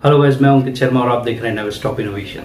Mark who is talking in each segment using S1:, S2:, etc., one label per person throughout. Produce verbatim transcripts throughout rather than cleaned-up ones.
S1: Hello guys, मैं अंकित शर्मा और आप देख रहे हैं नेवर स्टॉप इनोवेशन।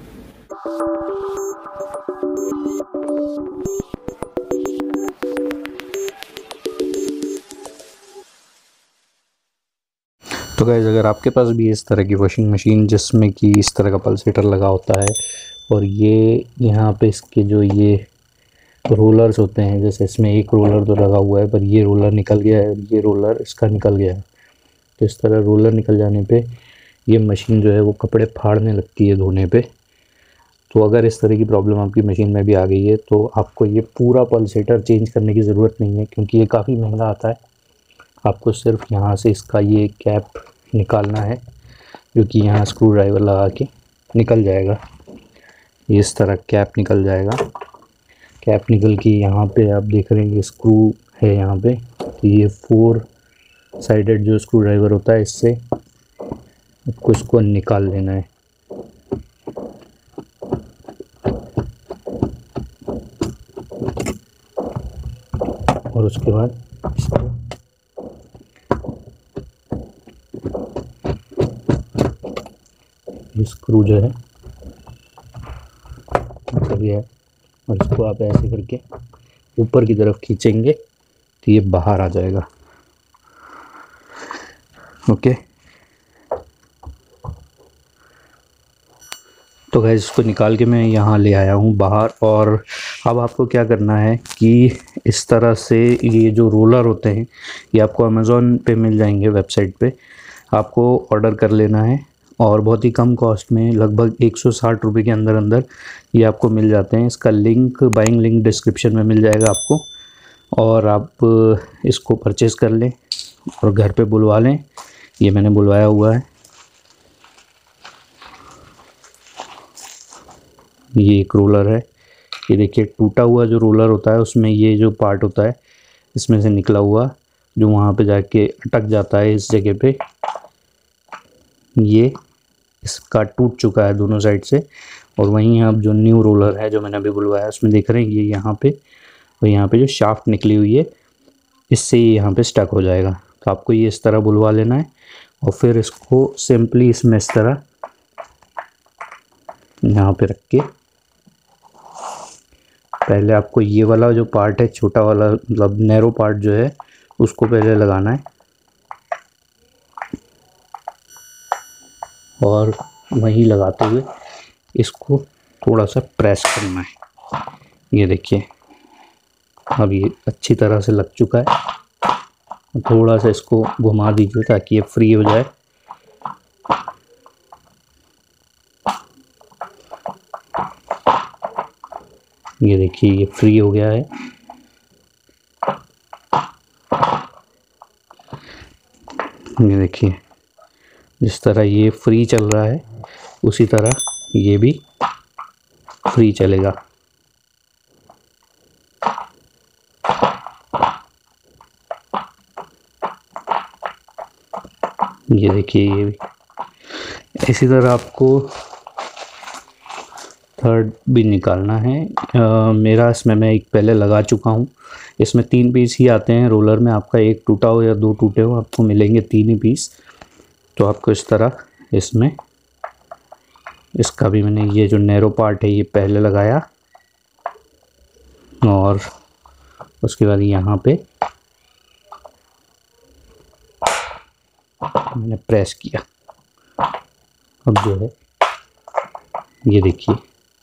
S2: तो गाइस, अगर आपके पास भी इस तरह की वॉशिंग मशीन जिसमें कि इस तरह का पल्सेटर लगा होता है और ये यहाँ पे इसके जो ये रोलर्स होते हैं, जैसे इसमें एक रोलर तो लगा हुआ है पर ये रोलर निकल गया है, ये रोलर इसका निकल गया है। तो इस तरह रोलर निकल जाने पे ये मशीन जो है वो कपड़े फाड़ने लगती है धोने पे। तो अगर इस तरह की प्रॉब्लम आपकी मशीन में भी आ गई है तो आपको ये पूरा पल्सेटर चेंज करने की ज़रूरत नहीं है, क्योंकि ये काफ़ी महंगा आता है। आपको सिर्फ यहाँ से इसका ये कैप निकालना है, जो कि यहाँ स्क्रू ड्राइवर लगा के निकल जाएगा। इस तरह कैप निकल जाएगा। कैप निकल के यहाँ पे आप देख रहे हैं ये स्क्रू है यहाँ पे। तो ये फोर साइडेड जो स्क्रू ड्राइवर होता है, इससे आपको इसको निकाल लेना है। और उसके बाद इसको स्क्रू जो है निकल गया है, और इसको आप ऐसे करके ऊपर की तरफ खींचेंगे तो ये बाहर आ जाएगा। ओके, तो गाइस इसको निकाल के मैं यहाँ ले आया हूँ बाहर। और अब आपको क्या करना है कि इस तरह से ये जो रोलर होते हैं ये आपको अमेज़ॉन पे मिल जाएंगे, वेबसाइट पे आपको ऑर्डर कर लेना है और बहुत ही कम कॉस्ट में, लगभग एक सौ साठ रुपये के अंदर अंदर ये आपको मिल जाते हैं। इसका लिंक, बाइंग लिंक डिस्क्रिप्शन में मिल जाएगा आपको, और आप इसको परचेज़ कर लें और घर पे बुलवा लें। ये मैंने बुलवाया हुआ है। ये एक रोलर है, ये देखिए टूटा हुआ जो रोलर होता है उसमें ये जो पार्ट होता है इसमें से निकला हुआ, जो वहाँ पे जाके अटक जाता है इस जगह पे, ये इसका टूट चुका है दोनों साइड से। और वहीं अब जो न्यू रोलर है जो मैंने अभी बुलवाया उसमें देख रहे हैं ये यहाँ पे, और यहाँ पे जो शाफ्ट निकली हुई है इससे ये यहाँ पे स्टक हो जाएगा। तो आपको ये इस तरह बुलवा लेना है और फिर इसको सिंपली इसमें इस तरह यहाँ पे रख के पहले आपको ये वाला जो पार्ट है, छोटा वाला मतलब नैरो पार्ट जो है, उसको पहले लगाना है और वहीं लगाते हुए इसको थोड़ा सा प्रेस करना है। ये देखिए अब ये अच्छी तरह से लग चुका है। थोड़ा सा इसको घुमा दीजिए ताकि ये फ्री हो जाए। ये देखिए ये फ्री हो गया है। ये देखिए जिस तरह ये फ्री चल रहा है उसी तरह ये भी फ्री चलेगा। ये देखिए ये भी इसी तरह आपको थर्ड भी निकालना है। आ, मेरा इसमें मैं एक पहले लगा चुका हूँ। इसमें तीन पीस ही आते हैं रोलर में, आपका एक टूटा हो या दो टूटे हो आपको मिलेंगे तीन ही पीस। तो आपको इस तरह इसमें इसका भी मैंने ये जो नैरो पार्ट है ये पहले लगाया और उसके बाद यहाँ पे मैंने प्रेस किया। अब जो है ये देखिए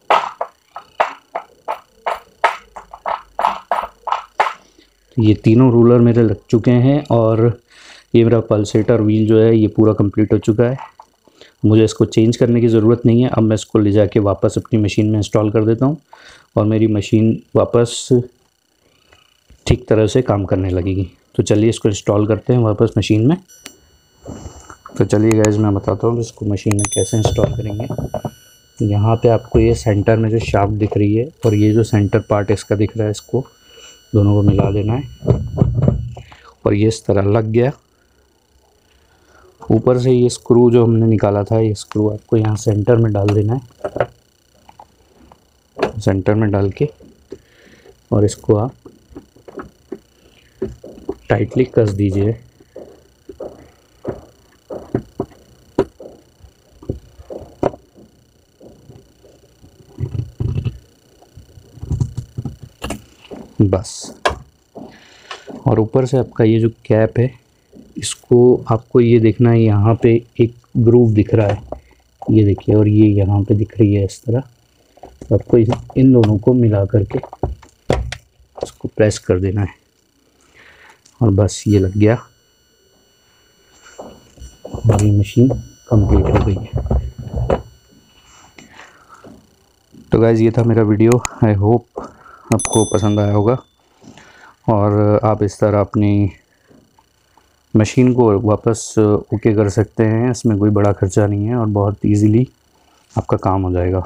S2: ये तीनों रूलर मेरे लग चुके हैं और ये मेरा पल्सेटर व्हील जो है ये पूरा कंप्लीट हो चुका है। मुझे इसको चेंज करने की ज़रूरत नहीं है। अब मैं इसको ले जाके वापस अपनी मशीन में इंस्टॉल कर देता हूँ और मेरी मशीन वापस ठीक तरह से काम करने लगेगी। तो चलिए इसको इंस्टॉल करते हैं वापस मशीन में। तो चलिए गाइस मैं बताता हूँ इसको मशीन में कैसे इंस्टॉल करेंगे। यहाँ पे आपको ये सेंटर में जो शाफ्ट दिख रही है और ये जो सेंटर पार्ट इसका दिख रहा है, इसको दोनों को मिला देना है और ये इस तरह लग गया। ऊपर से ये स्क्रू जो हमने निकाला था, ये स्क्रू आपको यहाँ सेंटर में डाल देना है। सेंटर में डाल के और इसको आप टाइटली कस दीजिए। बस। और ऊपर से आपका ये जो कैप है, इसको आपको ये देखना है, यहाँ पे एक ग्रूव दिख रहा है, ये देखिए, और ये यहाँ पे दिख रही है इस तरह। तो आपको इन दोनों को मिला करके इसको प्रेस कर देना है और बस ये लग गया और ये मशीन कंप्लीट हो गई है। तो गाइज़ ये था मेरा वीडियो, आई होप आपको पसंद आया होगा और आप इस तरह अपनी मशीन को वापस ओके कर सकते हैं। इसमें कोई बड़ा खर्चा नहीं है और बहुत इजीली आपका काम हो जाएगा।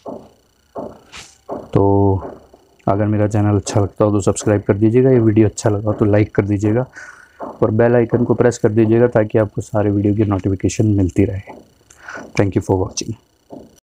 S2: तो अगर मेरा चैनल अच्छा लगता हो तो सब्सक्राइब कर दीजिएगा, ये वीडियो अच्छा लगा तो लाइक कर दीजिएगा और बेल आइकन को प्रेस कर दीजिएगा ताकि आपको सारे वीडियो की नोटिफिकेशन मिलती रहे। Thank you for watching.